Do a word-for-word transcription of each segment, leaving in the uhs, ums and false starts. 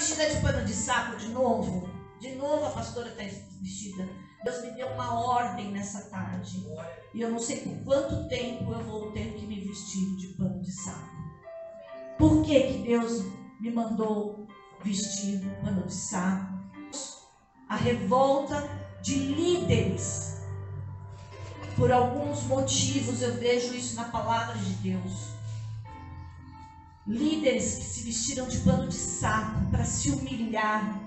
vestida de pano de saco de novo. De novo a pastora está vestida. Deus me deu uma ordem nessa tarde. E eu não sei por quanto tempo eu vou ter que me vestir de pano de saco. Por que que Deus me mandou vestir pano de saco? A revolta de líderes. Por alguns motivos eu vejo isso na palavra de Deus. Líderes que se vestiram de pano de saco para se humilhar,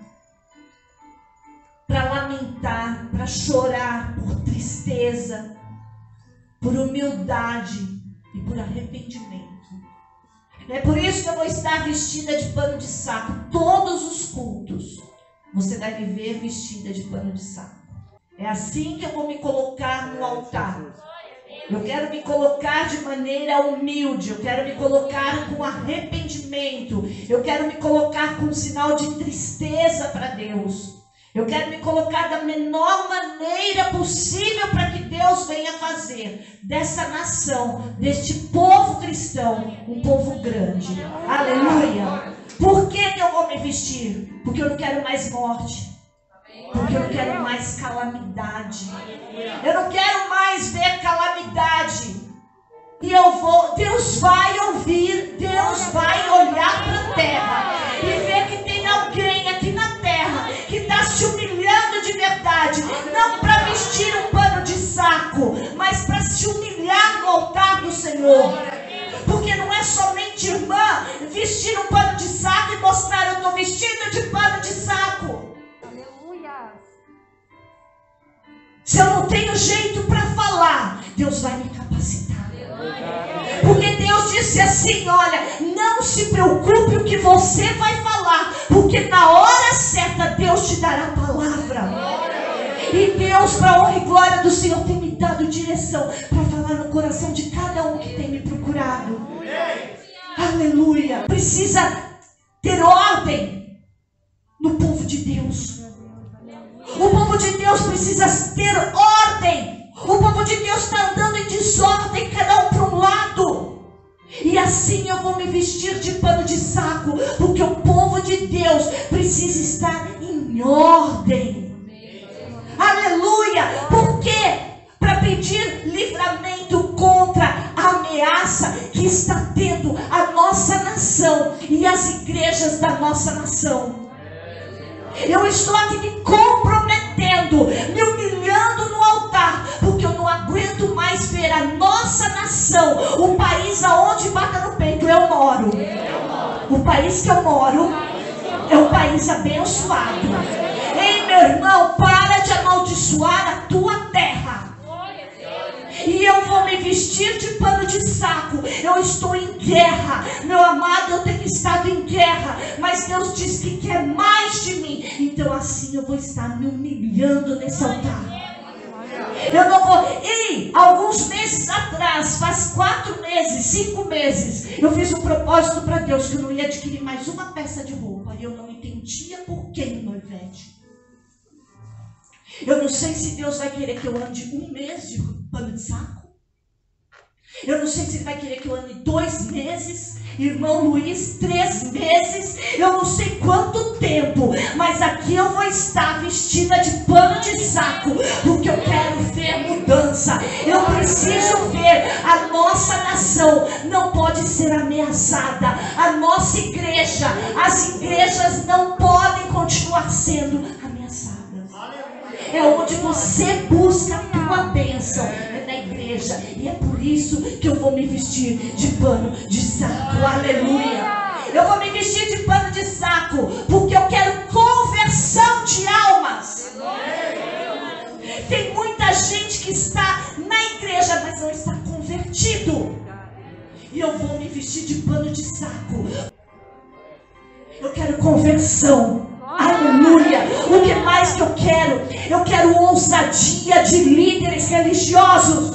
para lamentar, para chorar por tristeza, por humildade e por arrependimento. É por isso que eu vou estar vestida de pano de saco todos os cultos. Você vai me ver vestida de pano de saco. É assim que eu vou me colocar no altar. Eu quero me colocar de maneira humilde. Eu quero me colocar com arrependimento. Eu quero me colocar com um sinal de tristeza para Deus. Eu quero me colocar da menor maneira possível para que Deus venha fazer dessa nação, deste povo cristão, um povo grande. Aleluia! Por que que eu vou me vestir? Porque eu não quero mais morte. Porque eu não quero mais calamidade. Eu não quero mais ver calamidade. E eu vou, Deus vai ouvir, Deus vai olhar para a terra e ver que tem alguém aqui na terra que está se humilhando de verdade. Não para vestir um pano de saco, mas para se humilhar no altar do Senhor. Porque não é somente irmã vestir um pano de saco e mostrar: eu estou vestida de pano de saco. Se eu não tenho jeito para falar, Deus vai me capacitar. Porque Deus disse assim: olha, não se preocupe o que você vai falar, porque na hora certa Deus te dará a palavra. E Deus, para a honra e glória do Senhor, tem me dado direção para falar no coração de cada um que tem me procurado. Aleluia. Precisa ter ordem no povo de Deus. O povo de Deus precisa ter ordem. O povo de Deus está andando em desordem, cada um para um lado. E assim eu vou me vestir de pano de saco, porque o povo de Deus precisa estar em ordem. Aleluia! Por quê? Para pedir livramento contra a ameaça que está tendo a nossa nação e as igrejas da nossa nação. Eu estou aqui me comprometendo, me humilhando no altar, porque eu não aguento mais ver a nossa nação, o país aonde bata no peito eu moro. O país que eu moro é um país abençoado. Ei, meu irmão, para de amaldiçoar a tua terra. E eu vou me vestir de pano de saco. Eu estou em guerra. Meu amado, eu tenho estado em guerra. Mas Deus diz que quer mais de mim. Então assim eu vou estar me humilhando nesse altar. Eu não vou... E alguns meses atrás, faz quatro meses, cinco meses, eu fiz um propósito para Deus que eu não ia adquirir mais uma peça de roupa. E eu não entendia por que, Noivete. Eu não sei se Deus vai querer que eu ande um mês de pano de saco. Eu não sei se Ele vai querer que eu ande dois meses. Irmão Luiz, três meses. Eu não sei quanto tempo. Mas aqui eu vou estar vestida de pano de saco. Porque eu quero ver mudança. Eu preciso ver. A nossa nação não pode ser ameaçada. A nossa igreja, as igrejas não podem continuar sendo ameaçadas. É onde você busca a tua bênção, é na igreja. E é por isso que eu vou me vestir de pano de saco. Aleluia. Eu vou me vestir de pano de saco porque eu quero conversão de almas. Tem muita gente que está na igreja, mas não está convertido. E eu vou me vestir de pano de saco. Eu quero conversão. Aleluia. O que mais que eu quero? Eu quero ousadia de líderes religiosos.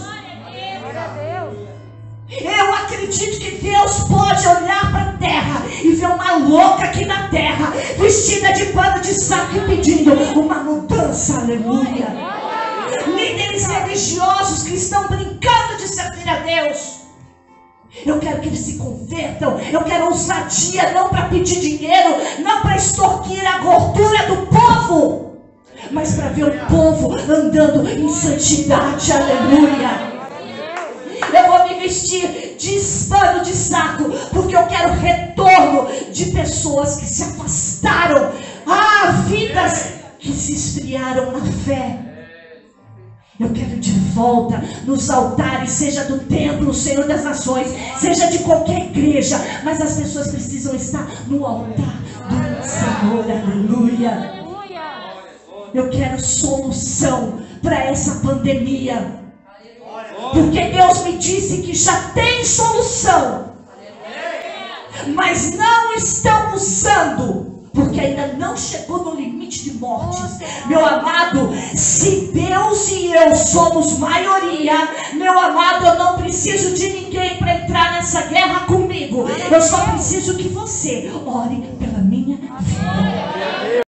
Eu acredito que Deus pode olhar para a terra e ver uma louca aqui na terra, vestida de pano de saco e pedindo uma mudança. Aleluia. Líderes religiosos que estão brincando de servir a Deus. Eu quero que eles se convertam. Eu quero ousadia, não para pedir dinheiro, não para extorquir a gordura do povo, mas para ver o povo andando em santidade. Aleluia. Eu vou me vestir de pano de saco, porque eu quero retorno de pessoas que se afastaram. Ah, vidas que se esfriaram na fé. Eu quero de volta nos altares, seja do templo, Senhor das Nações, seja de qualquer igreja, mas as pessoas precisam estar no altar do Senhor. Aleluia. Eu quero solução para essa pandemia, porque Deus me disse que já tem solução, mas não estão usando, porque ainda não chegou no limite de mortes. Meu amado, se Deus e eu somos maioria, meu amado, eu não preciso de ninguém para entrar nessa guerra comigo. Eu só preciso que você ore pela minha vida.